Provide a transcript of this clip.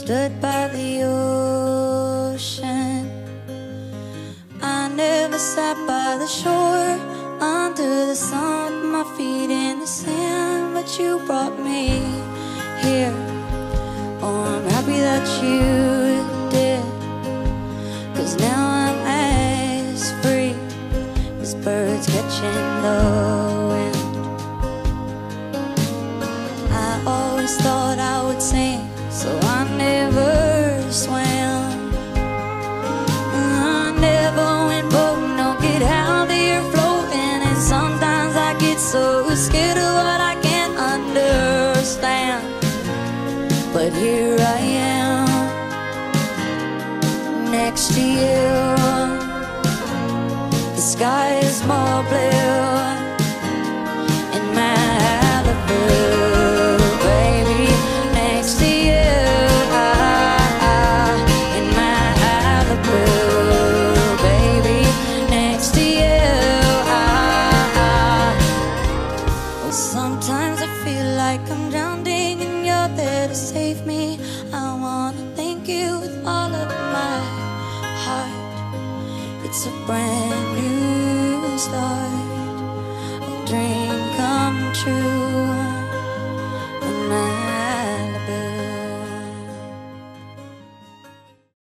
stood by the ocean. I never sat by the shore under the sun, my feet in the sand, but you brought me here. Oh, I'm happy that you did, 'cause now I'm as free as birds catching the wind. I always thought I would sing, so I never swam. I never went boating, don't get out there floating. And sometimes I get so scared of what I can't understand. But here I am, next to you. The sky is more blue in Malibu, baby, next to you. In Malibu, baby, next to you. Well, sometimes I feel like I'm drowning and you're there to save me. I wanna thank you with all of my heart. It's a brand new start, a dream come true.